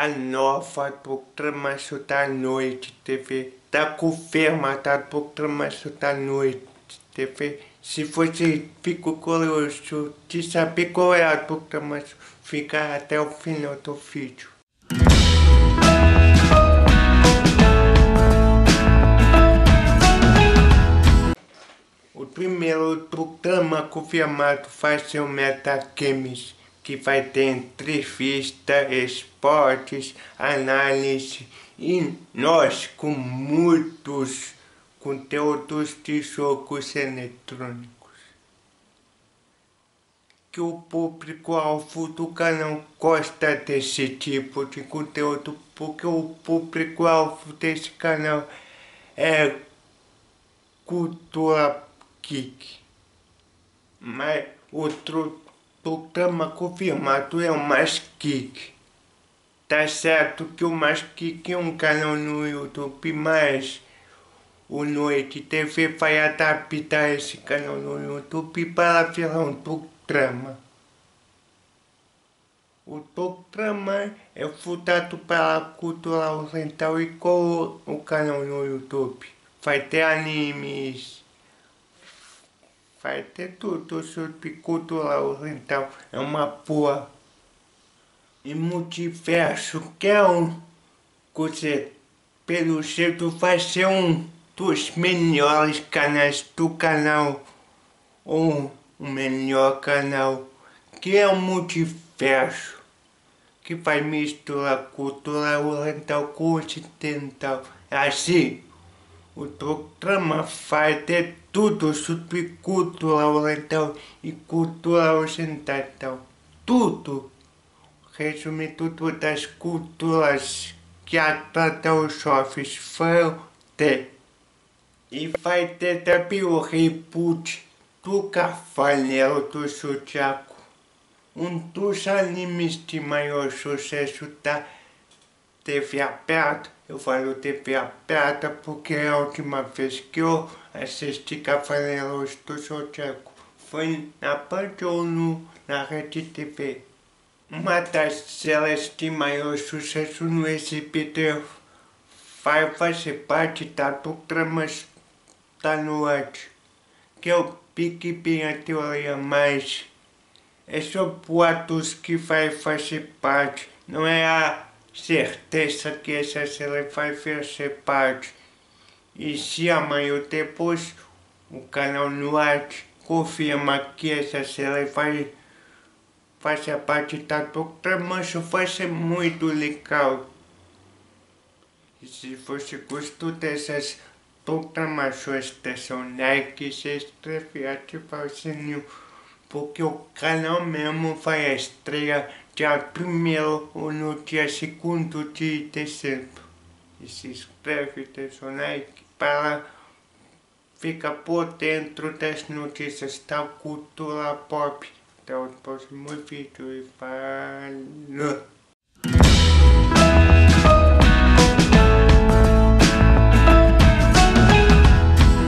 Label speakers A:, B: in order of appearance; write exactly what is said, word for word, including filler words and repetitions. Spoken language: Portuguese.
A: a nova programação da noite T V. Tá confirmada a programação da noite T V. Se você ficou curioso de saber qual é a programação, fica até o final do vídeo. O primeiro programa confirmado vai ser o Meta Games, que vai ter entrevista, esportes, análise e nós com muitos conteúdos de jogos eletrônicos. Que o público-alvo do canal gosta desse tipo de conteúdo, porque o público-alvo desse canal é cultura geek. Mas outro programa confirmado é o Mais Geek. Tá certo que o Mais Geek é um canal no YouTube, mas o Noite T V vai adaptar esse canal no YouTube para virar um programa. O programa é voltado para a cultura oriental e com o canal no YouTube. Vai ter animes, vai ter tudo sobre cultura oriental. É uma boa. E multiverso, que é um coisa, pelo jeito vai ser um dos melhores canais do canal, ou o melhor canal, que é o multiverso, que vai misturar cultura oriental com ocidental. Assim, o programa vai ter tudo sobre cultura oriental e cultura ocidental. Tudo. Resume tudo das culturas que até os jovens vão ter. E vai ter também o reboot do Cavaleiro do Zodíaco, um dos animes de maior sucesso da T V aberta. Eu falo T V aberta porque é a última vez que eu assisti Cavaleiros do Zodíaco foi na Band ou no, na Rede T V. Uma das séries de maior sucesso no exibido vai fazer parte da programação da noite, que é o Big Bang Teoria, mas é só boatos que vai fazer parte, não é a certeza que essa série vai fazer parte. E se amanhã ou depois o canal Noite confirma que essa série vai fazer parte da programação, vai ser muito legal. E se você gostou dessas programações, deixa um like, se inscreve e ativa o sininho, porque o canal mesmo vai estrear dia primeiro ou no dia segundo de dezembro. E se inscreve, deixa um like para ficar por dentro das notícias da cultura pop. Até o próximo vídeo e falou!